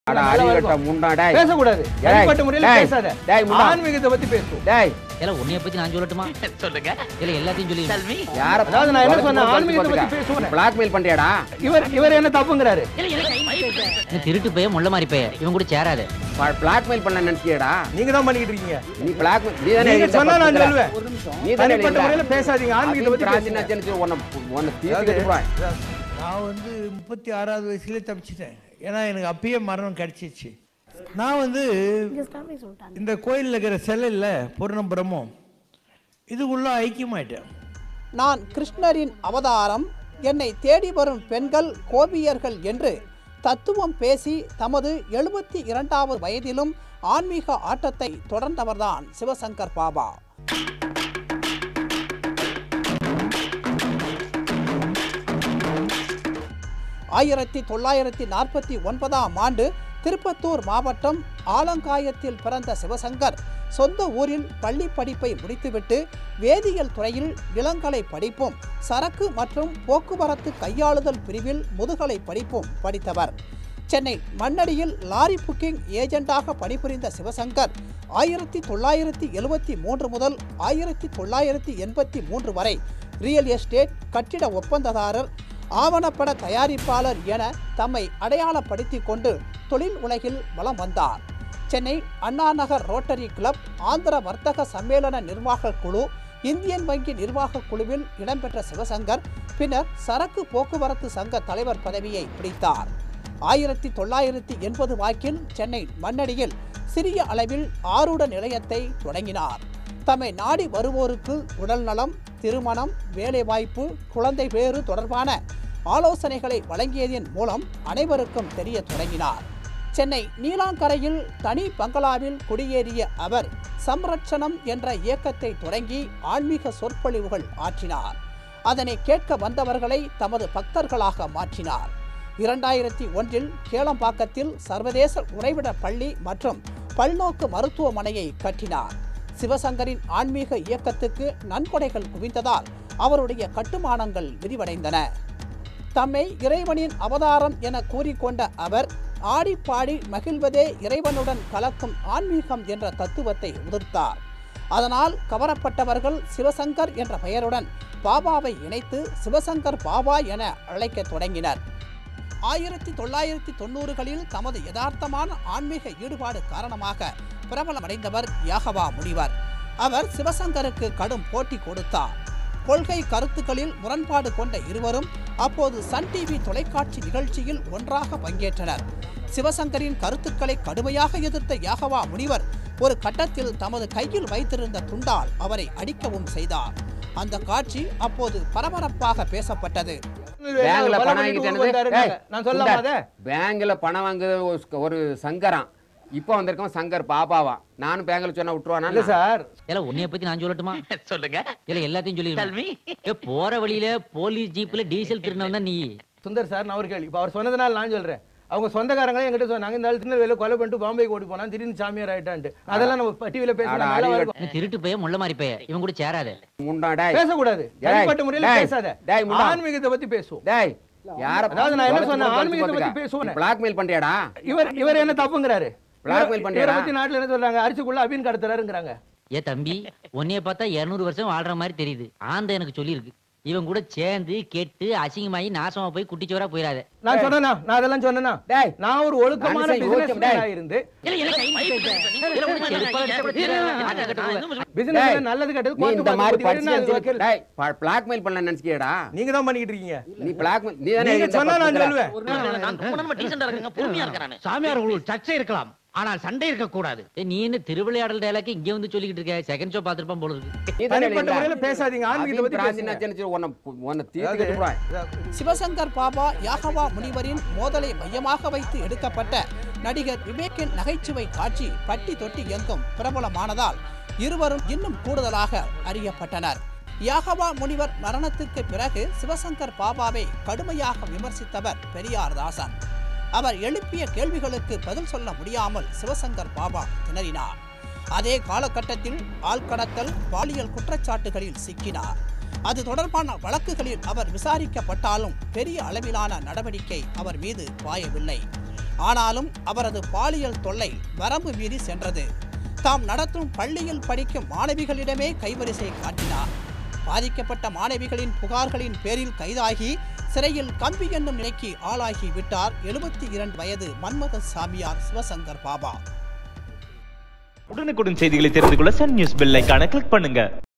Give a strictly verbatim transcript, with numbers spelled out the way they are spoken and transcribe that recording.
பேசக்கூடாது. தனிப்பட்ட முறையில் பேசாத. ஆன்மீகத்தை பத்தி பேசுவோம். டேய் இல்ல உன்னைய பத்தி நான் சொல்லட்டுமா? சொல்லுங்க. இல்ல எல்லாத்தையும் சொல்லி. யார அதாவது நான் என்ன சொன்னேன்? ஆன்மீகத்தை பத்தி பேசுவோம். பிளாக்மெயில் பண்றியாடா? இவர் இவர் என்ன தப்புங்கறாரு? நீ திருட்டு பைய முள்ள மாதிரி பைய. இவன் கூட சேராத. பிளாக்மெயில் பண்ண நினைச்சியடா? நீங்க தான் பண்ணிட்டு இருக்கீங்க. நீ பிளாக்மெயில் நீ தானே நீங்க சொன்னா நான் சொல்லுவேன். நீ தனிப்பட்ட முறையில் பேசாதீங்க. ஆன்மீகத்தை பத்தி ராஜினாச்சன்னு உன்ன உன்ன தீர்த்து போறேன். நான் வந்து முப்பத்தி ஆறாவது வயசுல தப்பிச்சிட்டேன். ஏன்னா எனக்கு அப்பயே மரணம் கிடைச்சிச்சு. நான் வந்து இந்த கோயிலில் இருக்கிற செல்லில் பூர்ணம் பிரம்மம் இதுக்குள்ள ஐக்கியமாயிட்டேன். நான் கிருஷ்ணரின் அவதாரம், என்னை தேடி வரும் பெண்கள் கோபியர்கள் என்று தத்துவம் பேசி தமது எழுபத்தி இரண்டாவது வயதிலும் ஆன்மீக ஆட்டத்தை தொடர்ந்தவர்தான் சிவசங்கர் பாபா. ஆயிரத்தி தொள்ளாயிரத்தி நாற்பத்தி ஒன்பதாம் ஆண்டு திருப்பத்தூர் மாவட்டம் ஆலங்காயத்தில் பிறந்த சிவசங்கர் சொந்த ஊரில் பள்ளி படிப்பை முடித்துவிட்டு வேதியியல் துறையில் இளங்கலை படிப்பும் சரக்கு மற்றும் போக்குவரத்து கையாளுதல் பிரிவில் முதுகலை படிப்பும் படித்தவர். சென்னை மண்ணடியில் லாரி புக்கிங் ஏஜெண்டாக பணிபுரிந்த சிவசங்கர் ஆயிரத்தி தொள்ளாயிரத்தி எழுபத்தி மூன்று முதல் ஆயிரத்தி தொள்ளாயிரத்தி எண்பத்தி மூன்று வரை ரியல் எஸ்டேட், கட்டிட ஒப்பந்ததாரர், ஆவணப்பட தயாரிப்பாளர் என தம்மை அடையாளப்படுத்தி கொண்டு தொழில் உலகில் வலம் வந்தார். சென்னை அண்ணா நகர் ரோட்டரி கிளப், ஆந்திர வர்த்தக சம்மேளன நிர்வாக குழு, இந்தியன் வங்கி நிர்வாக குழுவில் இடம்பெற்ற சிவசங்கர் பின்னர் சரக்கு போக்குவரத்து சங்க தலைவர் பதவியை பிடித்தார். ஆயிரத்தி தொள்ளாயிரத்தி எண்பது வாக்கில் சென்னை மண்ணடியில் சிறிய அளவில் ஆரூட நிலையத்தை தொடங்கினார். தம்மை நாடி வருவோருக்கு உடல்நலம், திருமணம், வேலைவாய்ப்பு, குழந்தை பேறு தொடர்பான ஆலோசனைகளை வழங்கியதன் மூலம் அனைவருக்கும் தெரிய தொடங்கினார். சென்னை நீலாங்கரையில் தனி பங்களாவில் குடியேறிய அவர் சம்ரட்சணம் என்ற இயக்கத்தை தொடங்கி ஆன்மீக சொற்பொழிவுகள் ஆற்றினார். அதனை கேட்க வந்தவர்களை தமது பக்தர்களாக மாற்றினார். இரண்டாயிரத்தி ஒன்றில் கேளம்பாக்கத்தில் சர்வதேச உறைவிட பள்ளி மற்றும் பல்நோக்கு மருத்துவமனையை கட்டினார். சிவசங்கரின் ஆன்மீக இயக்கத்துக்கு நன்கொடைகள் குவிந்ததால் அவருடைய கட்டுமானங்கள் விரிவடைந்தன. தம்மை இறைவனின் அவதாரம் என கூறிக்கொண்ட அவர் ஆடி பாடி மகிழ்வதே இறைவனுடன் கலக்கும் ஆன்மீகம் என்ற தத்துவத்தை உதிர்த்தார். அதனால் கவரப்பட்டவர்கள் சிவசங்கர் என்ற பெயருடன் பாபாவை இணைத்து சிவசங்கர் பாபா என அழைக்க தொடங்கினர். ஆயிரத்தி தொள்ளாயிரத்தி தொண்ணூறுகளில் தமது யதார்த்தமான ஆன்மீக ஈடுபாடு காரணமாக பிரபலமடைந்தவர் யாகவா முனிவர். அவர் சிவசங்கருக்கு கடும் போட்டி கொடுத்தார். கொள்கை கருத்துக்களில் முரண்பாடு கொண்ட இருவரும் அப்போது சன் டிவி தொலைக்காட்சி நிகழ்ச்சியில் ஒன்றாக பங்கேற்றனர். சிவசங்கரின் கருத்துக்களை கடுமையாக எதிர்த்த யாகவா முனிவர் ஒரு கட்டத்தில் தமது கையில் வைத்திருந்த துண்டால் அவரை அடிக்கவும் செய்தார். அந்த காட்சி அப்போது பரபரப்பாக பேசப்பட்டது. பேங்க்ல பணம் வாங்கிட்டு பேங்க்ல பணம் வாங்குறது ஒரு சங்கரம். இப்போ வந்திருக்கோம் சங்கர் பாபாவா. நானும் பேங்க்ல சொன்னா விட்டுருவானா? இல்ல சார். இல்ல உன்னைய பத்தி நான் சொல்லட்டுமா? சொல்லுங்க. இல்ல எல்லாத்தையும் சொல்லி. போற வழியில போலீஸ் ஜீப்ல டீசல் திருநவன் நீ. சுந்தர் சார், நான் ஒரு கேள்வி. இப்ப அவர் சொன்னதுனால நான் சொல்றேன். அவங்க சொந்தக்காரங்களே என்கிட்ட சொன்னாங்க இந்த ஆள் திருநெல்வேலியில கொலை பண்ணிட்டு பாம்பேக்கு ஓடி போனா திடீர்னு சாமியார் ஆயிட்டான்ட்டு. அதெல்லாம் நம்ம டிவில பேசலாம். திருட்டு பைய முள்ள மாதிரி பைய. இவன் கூட சேராத. பேசக்கூடாது. தனிப்பட்ட முறையில் பேசாத. ஆன்மீகத்தை பத்தி பேசுவோம். டேய் யார அதாவது நான் என்ன சொன்னேன்? ஆன்மீகத்தை பத்தி பேசுவோம். பிளாக்மெயில் பண்றியாடா? இவர் இவர் என்ன தப்புங்கறாரு? பிளாக்மெயில் பண்றியாடா? பத்தி நாட்டுல என்ன சொல்றாங்க? அரிசிக்குள்ள அபின் கடத்துறாருங்கறாங்க. ஏ தம்பி, உன்னைய பார்த்தா இருநூறு வருஷம் வாழ்ற மாதிரி தெரியுது. ஆந்த எனக்கு சொல்லி இருக்கு. இவன் கூட சேர்ந்து கெட்டு அசிங்கமாயி நாசமா போய் குட்டிச்சோரா போயிராத. நான் சொன்னேனா? நான் அதெல்லாம் சொன்னேனா? டேய் நான் ஒரு ஒழுக்கமான பிசினஸ்மேனா இருந்து பிசினஸ்ல நல்லது கெட்டது இந்த மாதிரி படிச்சு டேய் பிளாக்மெயில் பண்ண நினைச்சியடா? நீங்க தான் பண்ணிட்டு இருக்கீங்க. நீ பிளாக்மெயில் நீ தானே சொன்னா நான் சொல்லுவேன். நான் ரொம்ப டீசன்ட்டா இருக்கேன், பொறுமையா இருக்கேன். சாமியார் உங்களுக்கு சர்ச்சை இருக்கலாம், ஆனா சண்டை இருக்க கூடாது. நீ என்ன திருவிளையாடல் டயலாக் இங்க வந்து சொல்லிக்கிட்டு இருக்க? செகண்ட் ஷோ பாத்துறப்ப போல இருக்கு. தனிப்பட்ட முறையில பேசாதீங்க. ஆன்மீகத்தை பத்தி ராஜினாச்சன்னு உன்ன உன்ன தீர்த்து போறேன். சிவசங்கர் பாபா யாகவா முனிவரின் மோதலை மையமாக வைத்து எடுக்கப்பட்ட நடிகர் விவேக்கின் நகைச்சுவை காட்சி பட்டி தொட்டி எங்கும் பிரபலமானதால் இருவரும் இன்னும் கூடுதலாக அறியப்பட்டனர். யாகவா முனிவர் மரணத்துக்கு பிறகு சிவசங்கர் பாபாவை கடுமையாக விமர்சித்தவர் பெரியார் தாசன். அவர் எழுப்பிய கேள்விகளுக்கு பதில் சொல்ல முடியாமல் சிவசங்கர் பாபா திணறினார். அதே காலகட்டத்தில் ஆள்கடத்தல், பாலியல் குற்றச்சாட்டுகளில் சிக்கினார். அது தொடர்பான வழக்குகளில் அவர் விசாரிக்கப்பட்டாலும் பெரிய அளவிலான நடவடிக்கை அவர் மீது பாயவில்லை. ஆனாலும் அவரது பாலியல் தொல்லை வரம்பு மீறி சென்றது. தாம் நடத்தும் பள்ளியில் படிக்கும் மாணவிகளிடமே கைவரிசை காட்டினார். பாதிக்கப்பட்ட மாணவிகளின் புகார்களின் பேரில் கைதாகி சிறையில் கம்பி என்னும் நிலைக்கு ஆளாகி விட்டார் எழுபத்தி இரண்டு வயது மன்மத சாமியார் சிவசங்கர் பாபா. உடனுக்குடன் செய்திகளை தெரிந்து கொள்ள சன் நியூஸ் பெல் ஐகானை கிளிக் பண்ணுங்க.